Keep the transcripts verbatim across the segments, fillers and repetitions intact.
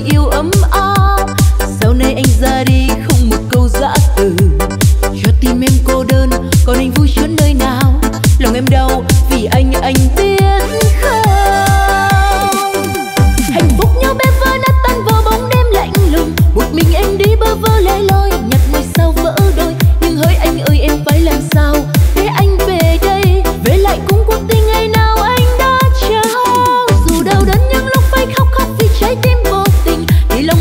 yêu ấm áp. Sau này anh ra đi không một câu giã từ, cho tim em cô đơn còn anh vui chốn nơi nào. Lòng em đau vì anh, anh biết không? Hạnh phúc nhau bé vỡ nát tan vào bóng đêm lạnh lùng. Một mình em đi bơ vơ lẻ loi, nhặt ngôi sao vỡ đôi. Nhưng hỡi anh ơi em phải làm sao để anh về đây, về lại cùng cuộc tình ngày nào anh đã trao. Dù đau đớn những lúc phải khóc khóc vì trái tim vô tình, thì lòng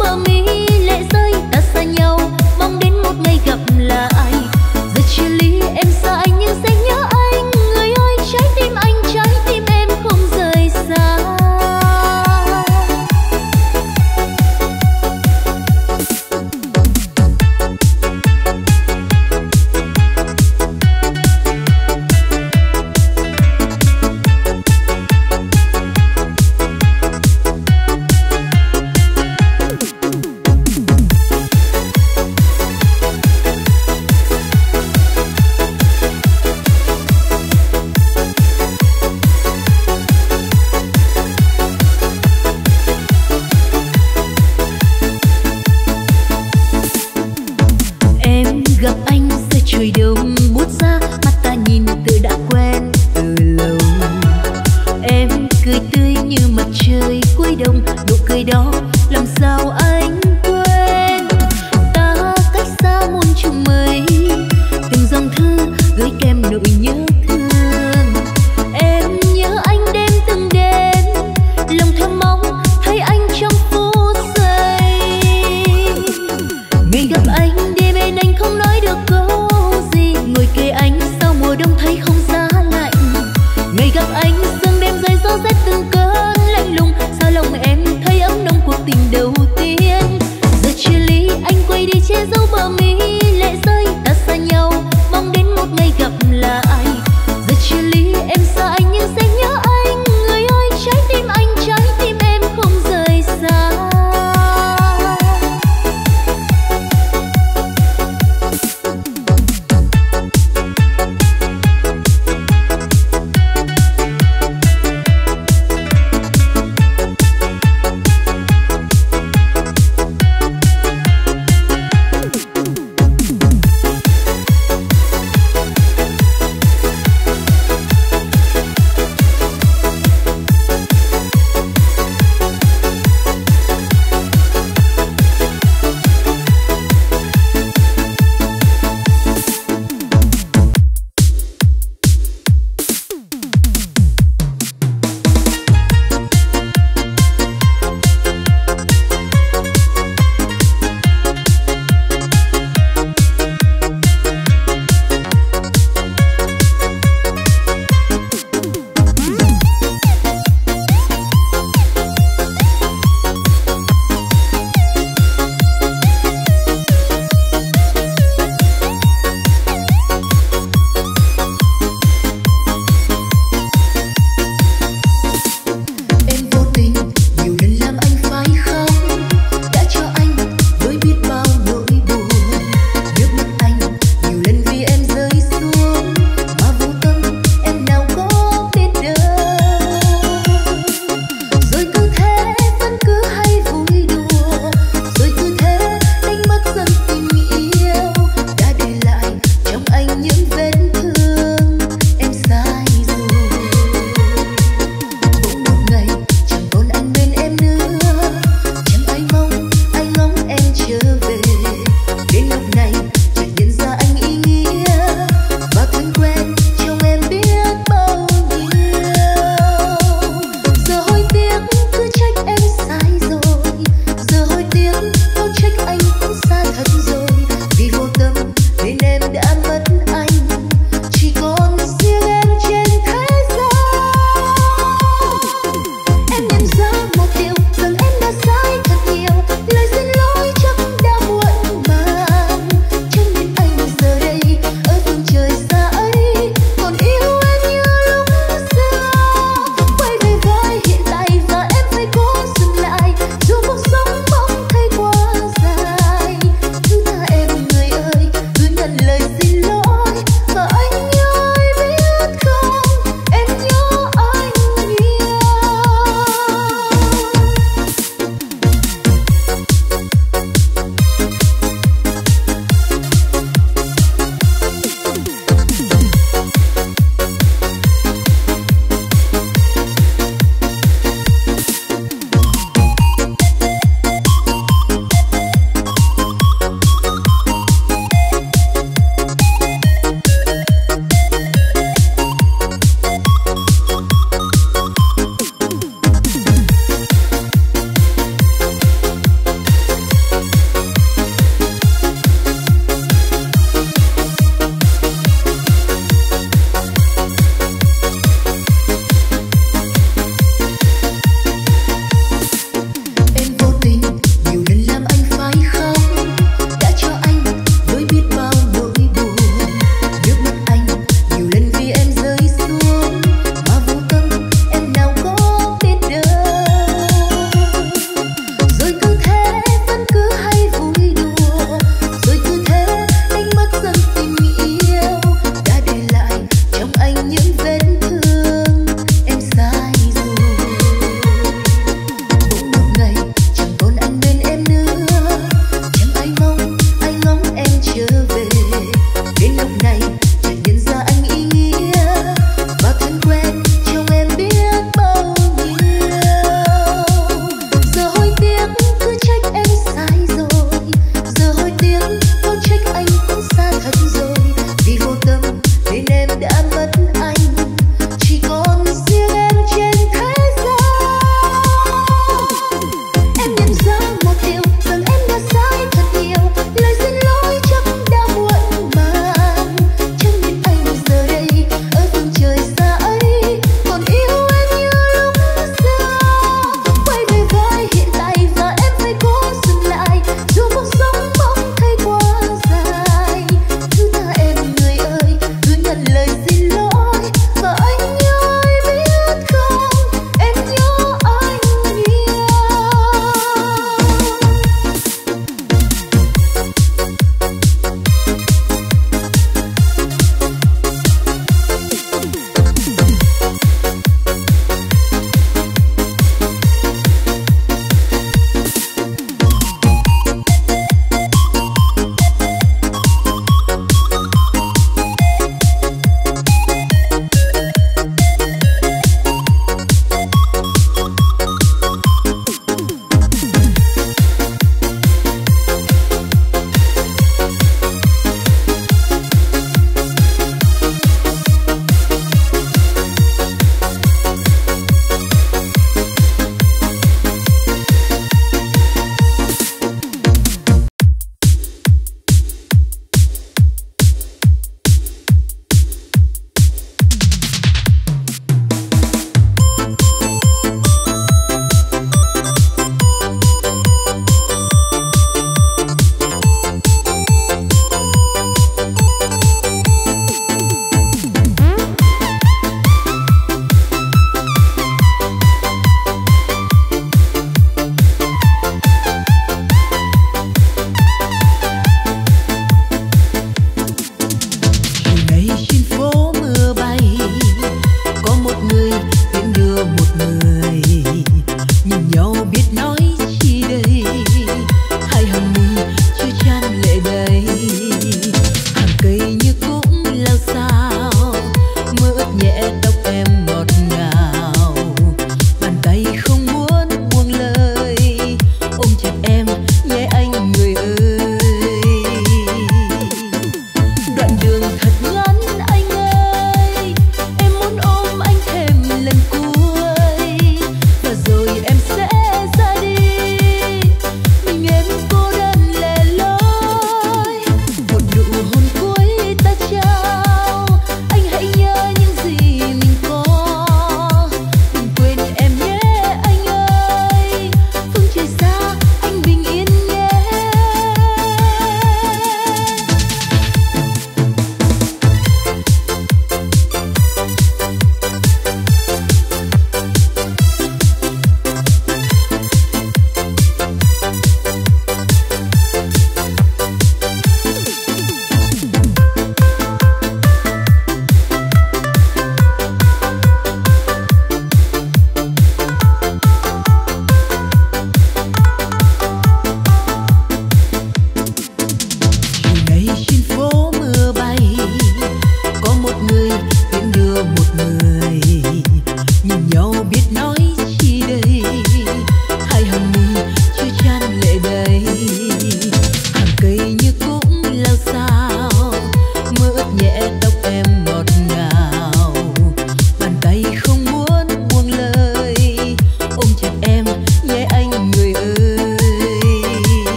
bờ mi lệ rơi, ta xa nhau mong đến một ngày gặp lại. Giờ chia ly em xa anh nhưng sẽ nhớ anh, người ơi trái tim anh trái tim em không rời xa. Gặp anh giờ trời đông buốt ra, mắt ta nhìn tự đã quen từ lâu. Em cười tươi như mặt trời cuối đông, nụ cười đó làm sao anh quên. Ta cách xa muôn trùng mây, từng dòng thư gửi kèm nỗi nhớ thương. Em nhớ anh đêm từng đêm, lòng thầm mong thấy anh trong phút giây. Ngày gặp anh đi bên anh không nói được câu gì, ngồi kề anh sau mùa đông thấy không giá lạnh. Ngày gặp anh sương đêm rơi gió rét từng cơn lạnh lùng, sao lòng em thấy ấm nồng cuộc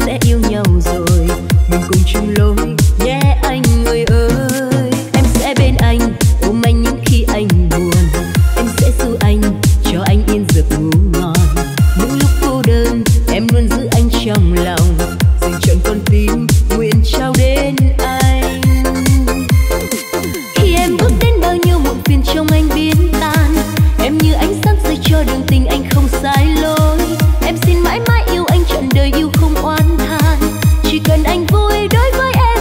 sẽ yêu nhau rồi, mình cùng chung lối nhé anh người ơi. Em sẽ bên anh, ôm anh những khi anh buồn, em sẽ giúp anh, cho anh yên giấc ngủ ngon. Những lúc cô đơn, em luôn giữ anh trong lòng, dành trọn con tim nguyện trao đến anh. Khi em bước đến bao nhiêu muộn phiền trong anh biến tan, em như ánh sáng rơi cho đường tình anh không sai lối. Em xin mãi mãi yêu anh trọn đời yêu không oán than, chỉ cần anh vui đối với em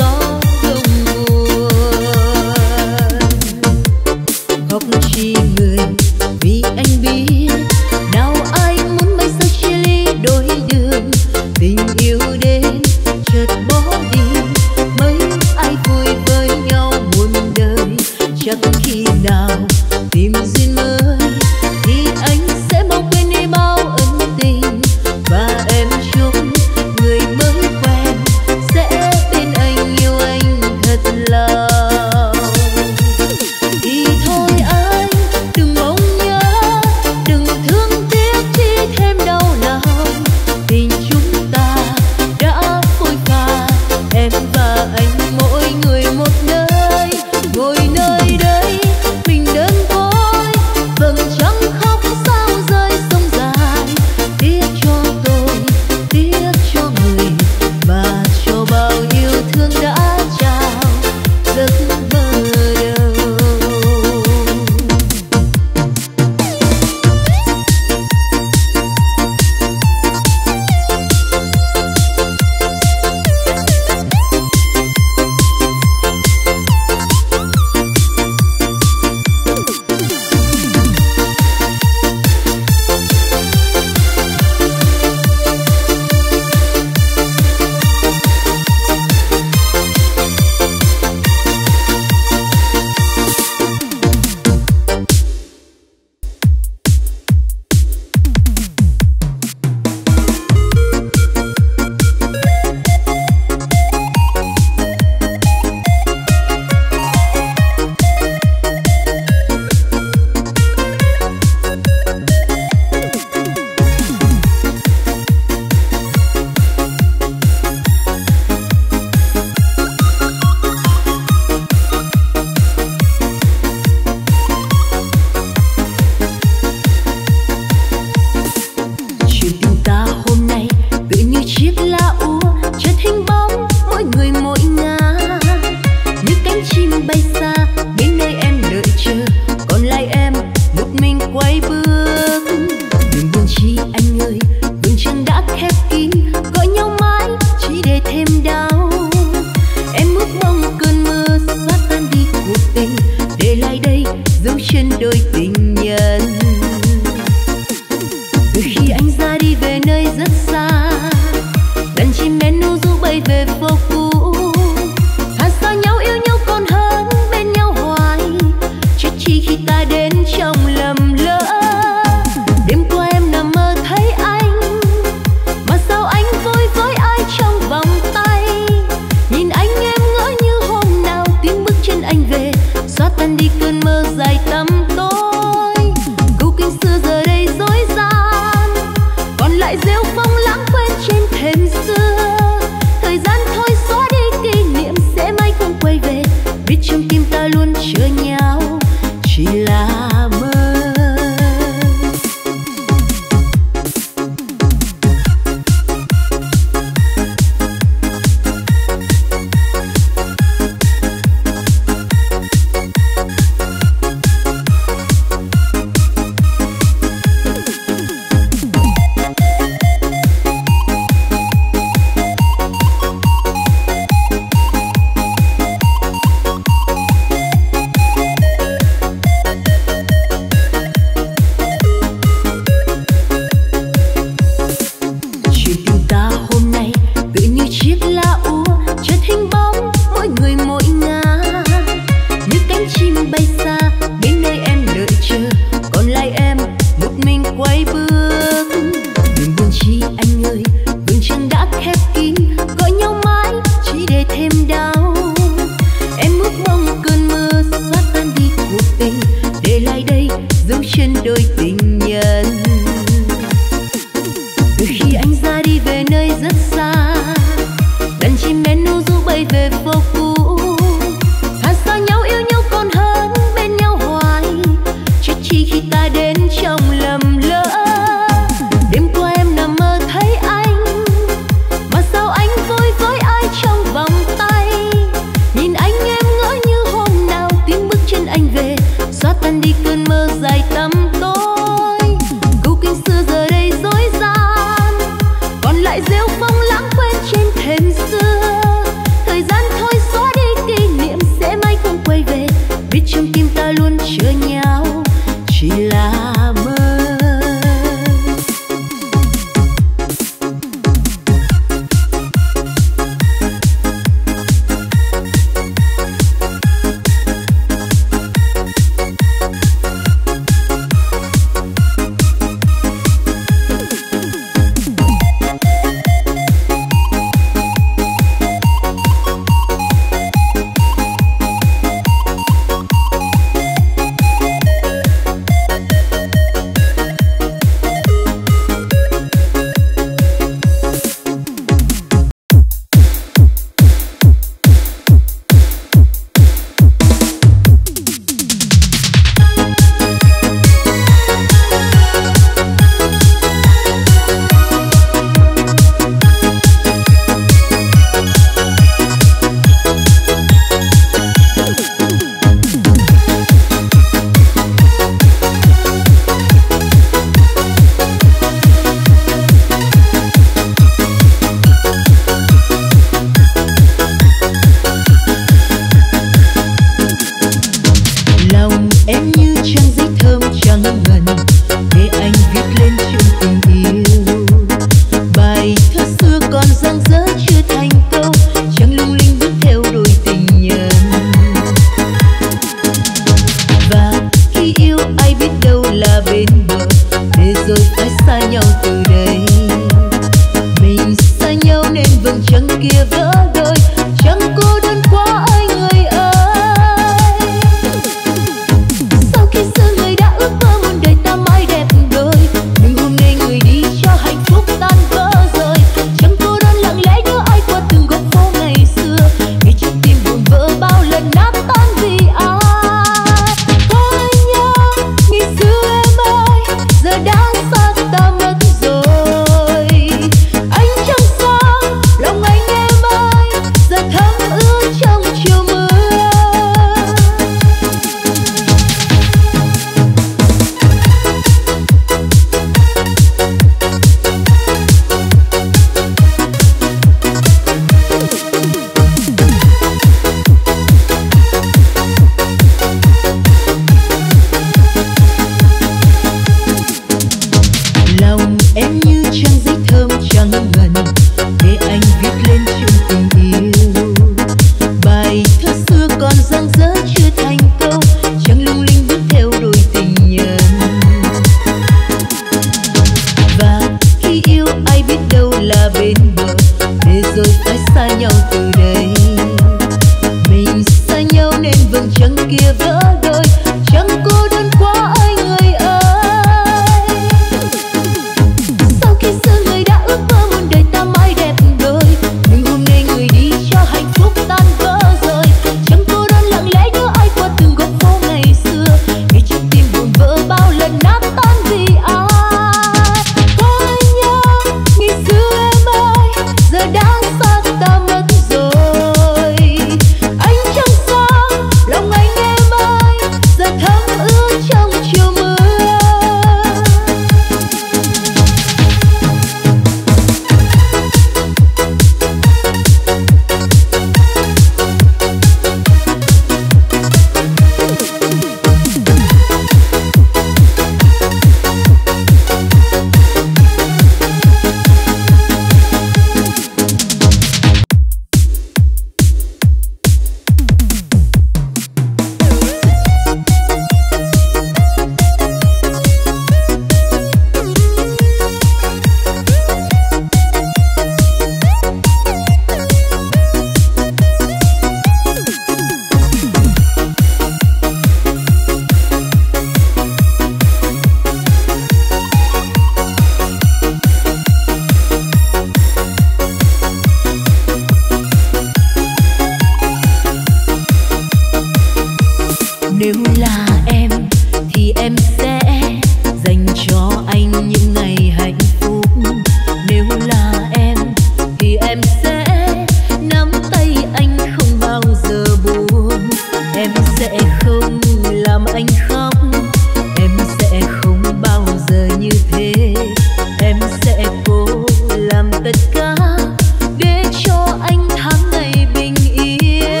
em sẽ cố làm tất cả để cho anh tháng ngày bình yên.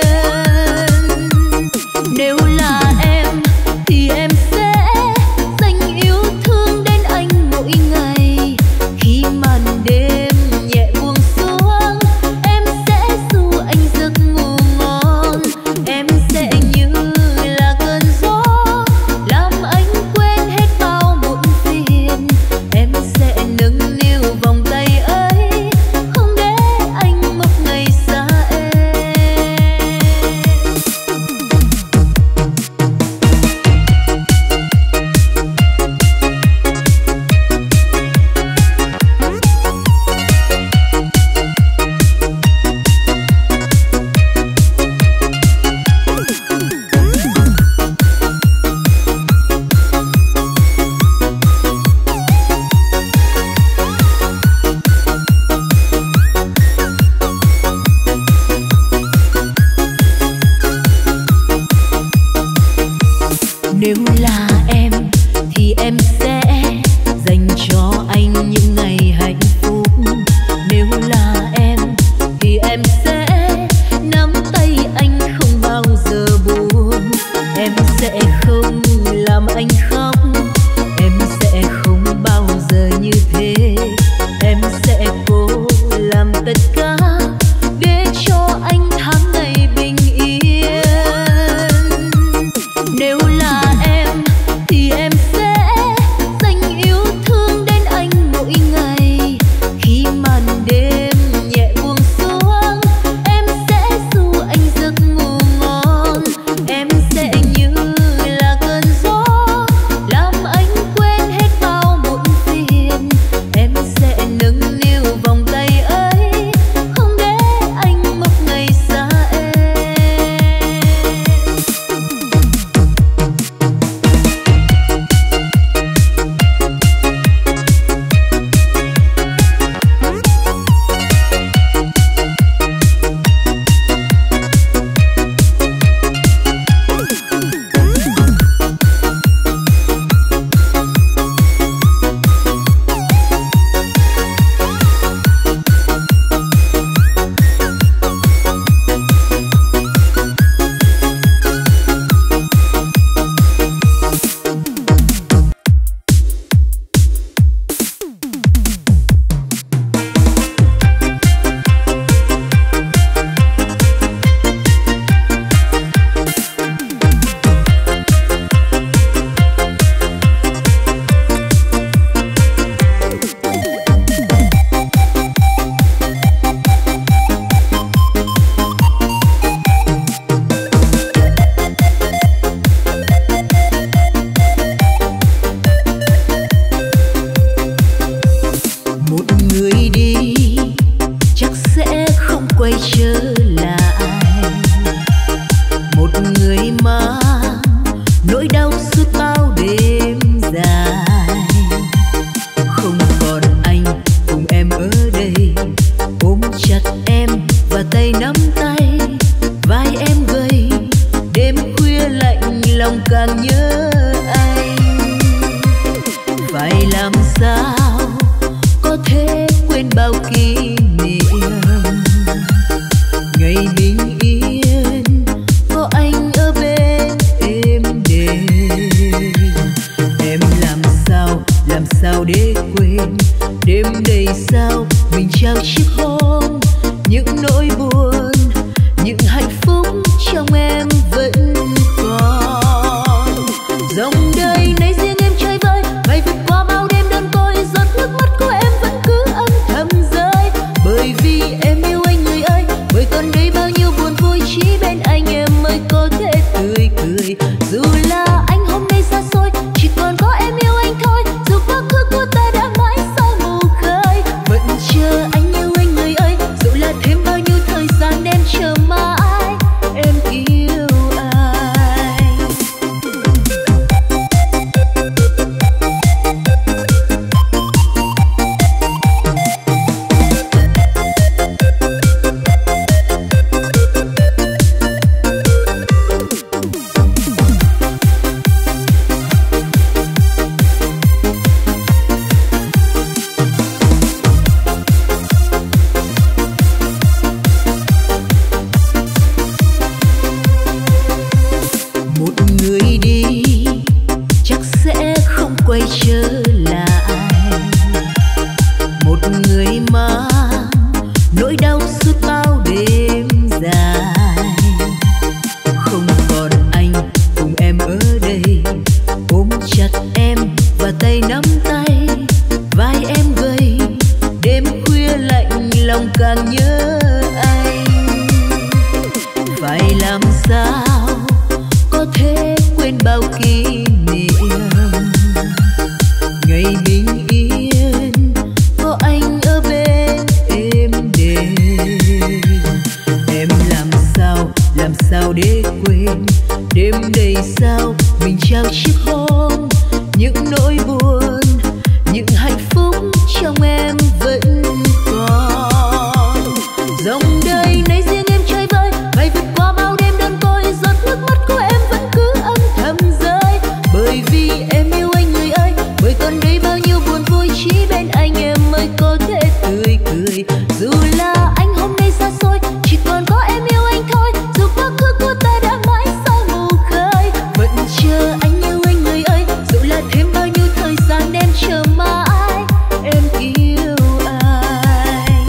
Nếu là em thì em sẽ dành yêu thương đến anh mỗi ngày. Khi màn đêm nhẹ buông xuống, em sẽ du anh giấc ngủ ngon. Em sẽ như là cơn gió làm anh quên hết bao muộn phiền. Em sẽ nâng niu vòng tay ấy, không để anh một ngày xa em. Nếu là em thì em sẽ dành cho anh những ngày hạnh phúc. Nếu là em thì em sẽ nắm tay anh không bao giờ buồn. Em sẽ không làm anh khóc, em sẽ không bao giờ như thế. Em sẽ cố làm tất cả để cho anh tháng ngày bình yên. Nếu là em thì em sẽ dành yêu thương đến anh mỗi ngày. Khi màn đêm nhẹ buông xuống, em sẽ du anh giấc ngủ ngon. Em sẽ như là cơn gió làm anh quên hết bao muộn phiền. Em sẽ nâng niu vòng tay ấy, không để anh một ngày xa em. Một người đi chắc sẽ không quay trở lại. Một người mang nỗi đau suốt bao đêm dài. Không còn anh cùng em ở đây, ôm chặt em và tay nắm tay. Vai em gầy, đêm khuya lạnh lòng càng nhớ anh. Phải làm sao có thể quên bao kỷ niệm ngày bình yên có anh ở bên em đêm. Em làm sao làm sao để quên đêm đầy sao mình trao chiếc hôn. Những nỗi buồn những hạnh phúc trong em vẫn còn. Dòng đời này riêng em chơi vơi, bay vượt qua bao đêm đơn côi. Giọt nước mắt của em vẫn cứ âm thầm rơi, bởi vì em yêu anh người ơi. Bởi còn đây bao nhiêu buồn vui, chỉ bên anh em mới có thể tươi cười. Dù là anh hôm nay xa xôi, chỉ còn có em yêu anh thôi. Dù quá khứ của ta đã mãi sao mù khơi, vẫn chờ anh yêu anh người ơi. Dù là thêm bao nhiêu thời gian em chờ mãi, em yêu lòng càng nhớ anh. Phải làm sao có thể quên bao kỷ niệm ngày bình yên có anh ở bên êm đềm. Em làm sao làm sao để quên đêm đầy sao mình trao chiếc hôn, những nỗi buồn những hạnh phúc trong em vẫn còn. Dòng đời này riêng em chơi vơi, phải vượt qua bao đêm đơn côi, giọt nước mắt của em vẫn cứ âm thầm rơi. Bởi vì em yêu anh người ơi, bởi còn đây bao nhiêu buồn vui, chỉ bên anh em mới có thể tươi cười. Dù là anh hôm nay xa xôi, chỉ còn có em yêu anh thôi. Dù quá khứ của ta đã mãi sao mù khơi, vẫn chờ anh yêu anh người ơi. Dù là thêm bao nhiêu thời gian em chờ mãi, em yêu anh.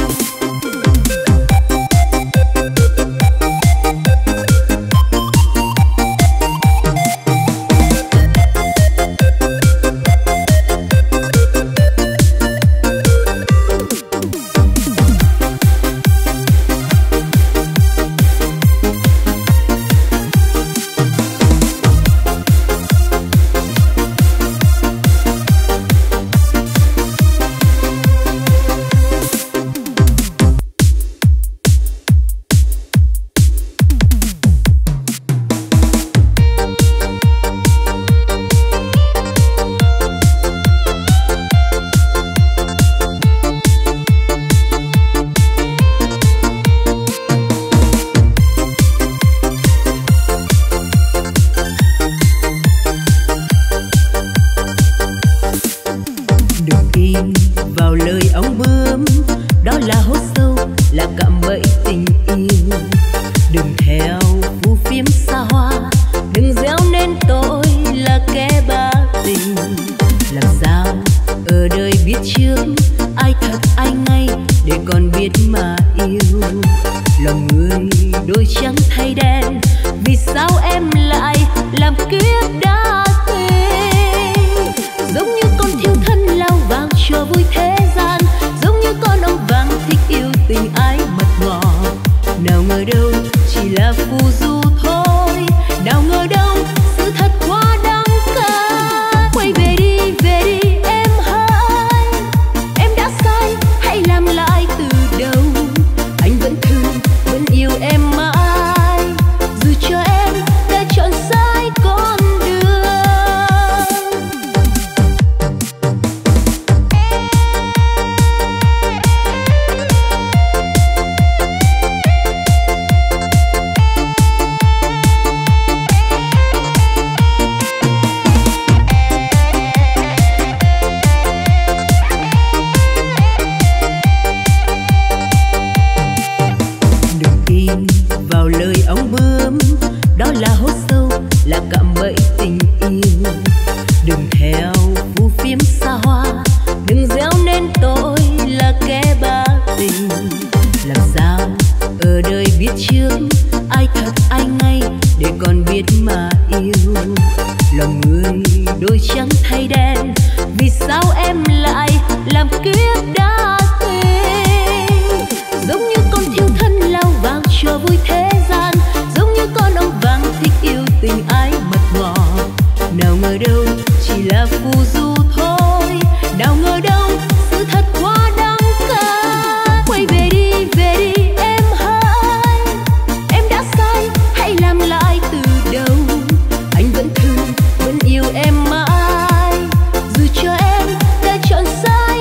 Vẫn thương vẫn yêu em mãi, dù cho em đã chọn sai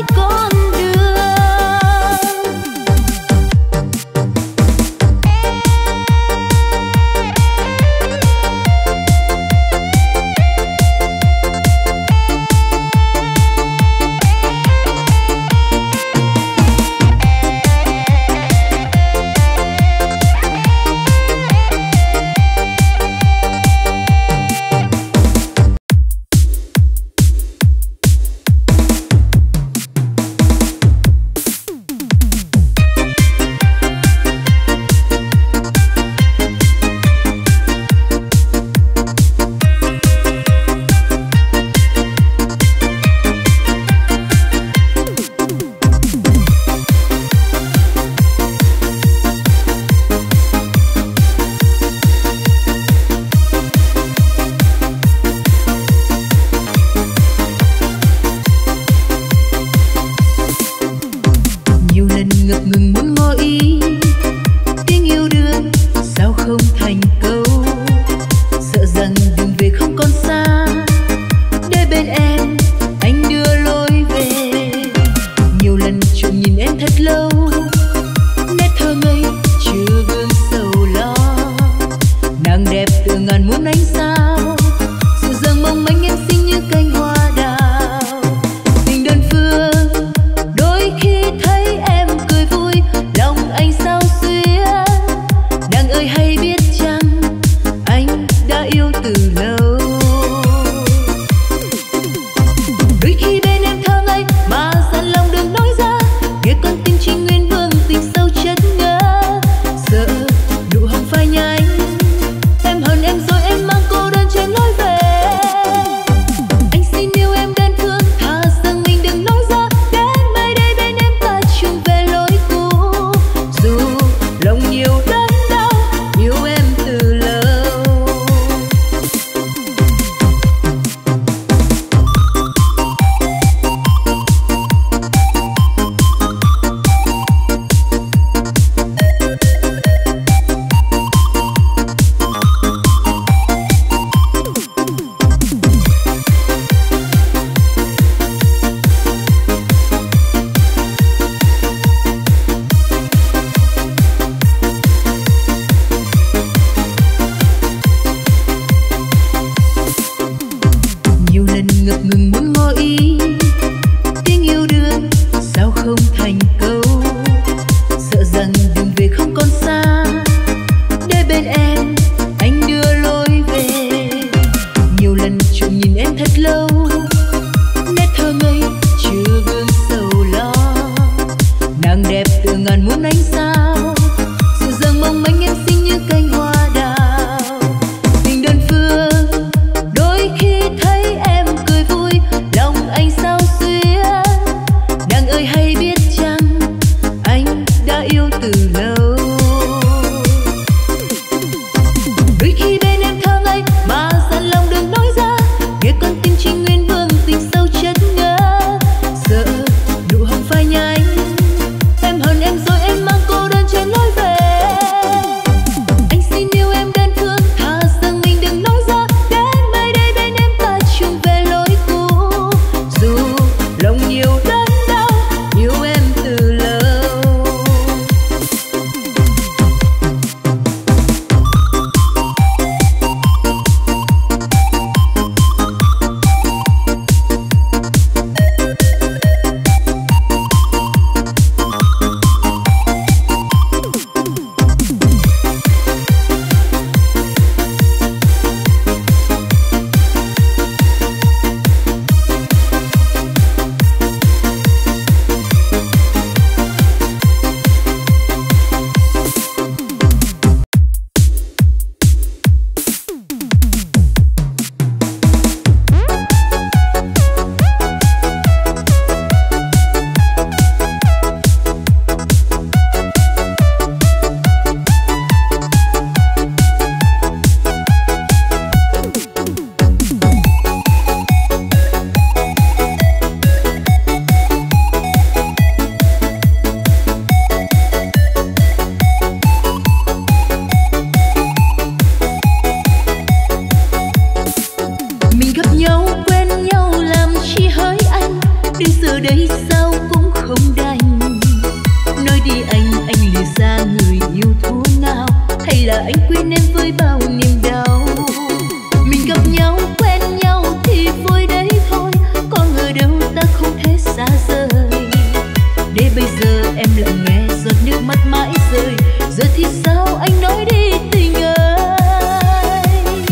là anh quên em với bao niềm đau. Mình gặp nhau quen nhau thì vui đấy thôi, có ngờ đâu ta không thể xa rời. Để bây giờ em lặng nghe giọt nước mắt mãi rơi, giờ thì sao anh nói đi tình ơi.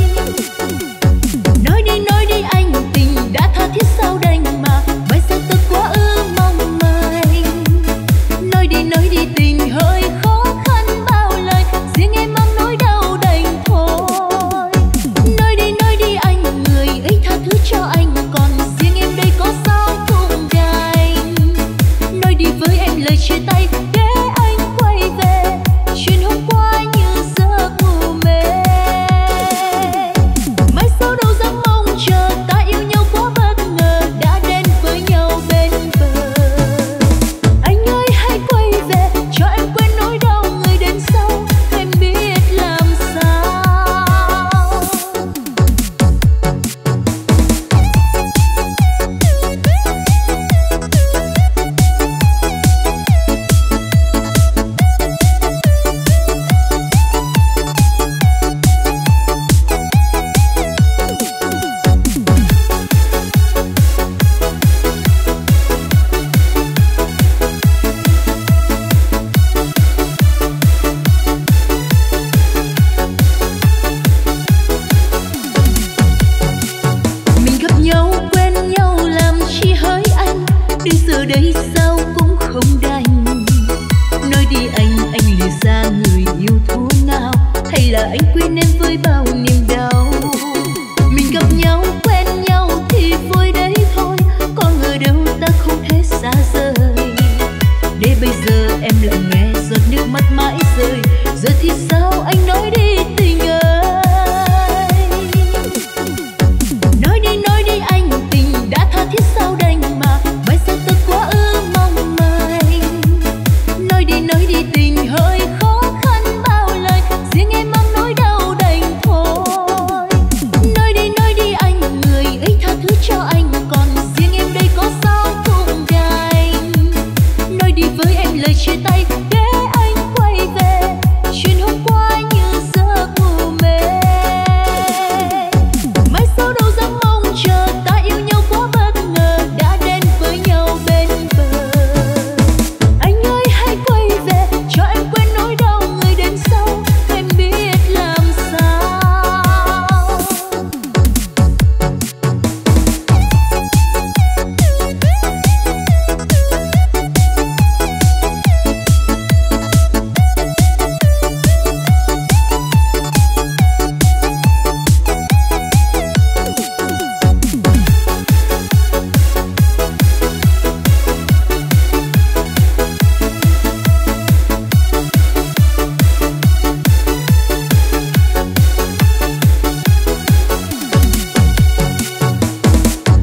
Nói đi nói đi anh tình đã tha thiết sao đành mà mai sao tôi quá ư mong manh. Nói đi nói đi tình hơi khó khăn bao lời, riêng em mang nỗi đau đành thôi. Nói đi nói đi anh người ấy tha thứ cho anh, còn riêng em đây có sao cũng đành. Nói đi với em lời chia tay để anh quay về, chuyện hôm qua như giấc ngủ mê. Mai sau đâu dám mong chờ, ta yêu nhau quá bất ngờ đã đến với nhau bên bờ. Anh ơi hãy quay về cho em quên nỗi đau người đến sau, em biết làm sao. Mình gặp nhau quen nhau làm chi hỡi anh, đến giờ đây sao cũng không đành. Nói đi anh, anh lìa xa người yêu thú nào, hay là anh quên em với bao